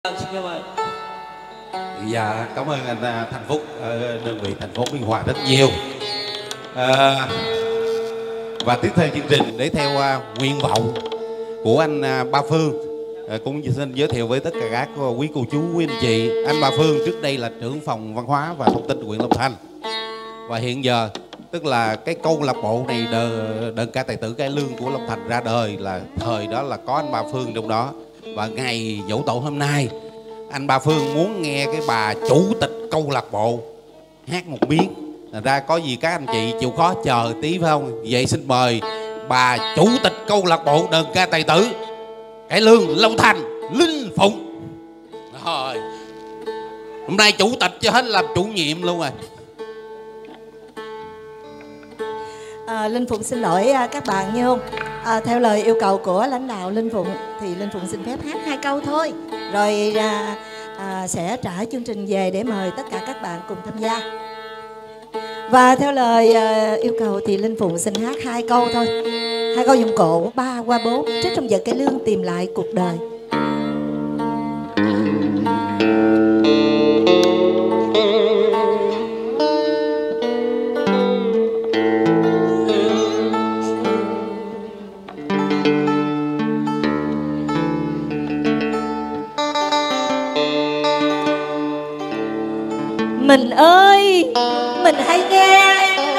Xin cảm ơn. Dạ, cảm ơn anh Thành Phúc ở đơn vị thành phố Biên Hòa rất nhiều. Và tiếp theo chương trình để theo nguyện vọng của anh Ba Phương, cũng xin giới thiệu với tất cả các quý cô chú, quý anh chị. Anh Ba Phương trước đây là trưởng phòng văn hóa và thông tin huyện Long Thành, và hiện giờ tức là cái câu lạc bộ này đơn ca tài tử cải lương của Long Thành ra đời là thời đó là có anh Ba Phương trong đó. Và ngày giỗ tổ hôm nay anh Ba Phương muốn nghe cái bà chủ tịch câu lạc bộ hát một miếng. Thành ra có gì các anh chị chịu khó chờ tí phải không? Vậy xin mời bà chủ tịch câu lạc bộ đơn ca tài tử cải lương Long Thành, Linh Phụng. Rồi, hôm nay chủ tịch cho hết làm chủ nhiệm luôn rồi. Linh Phụng xin lỗi các bạn nha. Theo lời yêu cầu của lãnh đạo Linh Phụng thì Linh Phụng xin phép hát 2 câu thôi, rồi sẽ trả chương trình về để mời tất cả các bạn cùng tham gia. Và theo lời yêu cầu thì Linh Phụng xin hát 2 câu thôi, 2 câu giọng cổ 3 qua 4 trích trong vở cải lương tìm lại cuộc đời. Mình ơi, mình hãy nghe em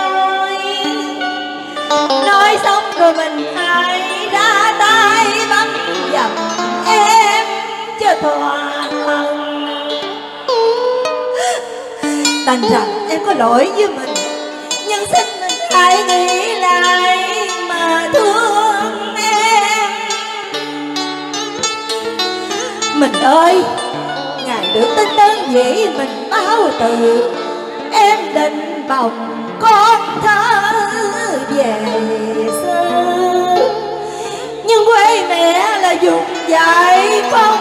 nói xong rồi mình hãy ra tay bấm dập em cho thỏa lòng. Đành rằng em có lỗi với mình, nhưng xin mình hãy nghĩ lại mà thương em. Mình ơi, ngày được tin đơn vị mình báo từ, em định bồng con thơ về xưa, nhưng quê mẹ là vùng giải phóng,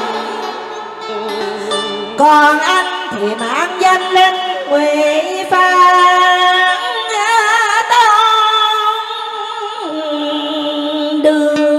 còn anh thì mang danh linh Ngụy Phan Tông đường.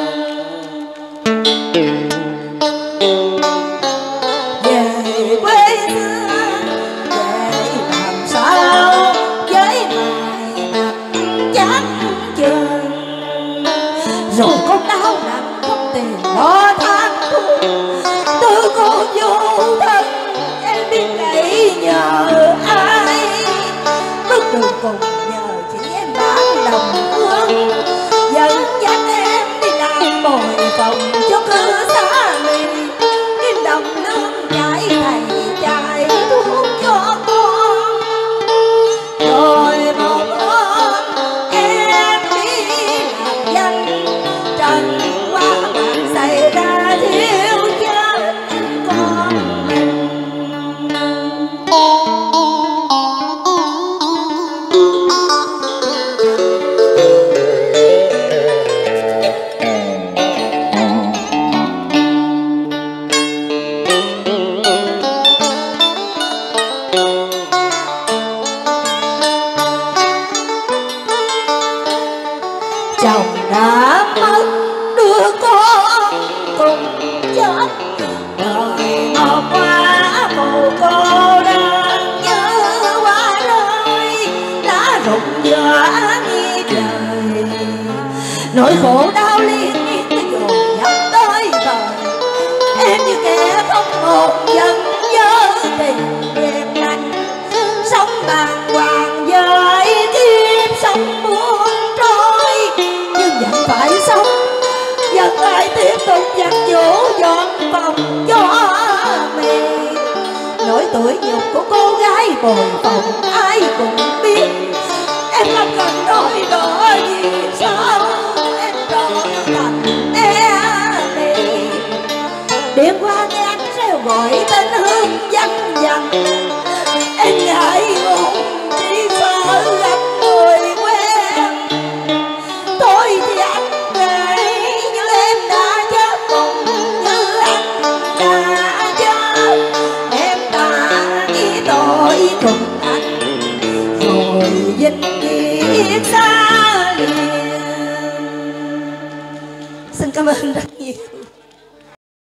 Rồi con đau nặng không tiền lo than thuốc, từ cô vô thân em biết cậy nhờ ai, bước đường cùng nhờ chỉ em bán đồng hương, dẫn dắt em đi làm bồi phòng cho cư xá mình, kim đồng lương chạy thầy chạy thuốc cho con. Rồi một hôm em đi làm danh, trần qua bạn xảy ra thiếu chết con mình. Chồng đã mất đứa con cùng chết, đời ngọt quá mồ cô đơn như hoa rơi đã rụng giữa nghi trời. Nỗi khổ đau liên miên dồn dập tới đời, em như kẻ không một giận dơ tình em lạnh, sống bàng hoàng với kiếp sống buông trôi, nhưng vẫn phải sống, vẫn phải tiếp tục giặt giũ dọn phòng cho mình. Nỗi tủi nhục của cô gái bồi phòng ai cũng biết, em không cần nói rõ vì sao em trọn thành em. Đêm qua nghe anh reo gọi tên Hương văng vẳng, em ngại ngùng chỉ sợ gặp người quen. Thôi thì anh về như em đã chết, cùng như anh đã chết, em đã nghĩ tội cùng anh rồi vĩnh viễn xa liền. Xin cảm ơn.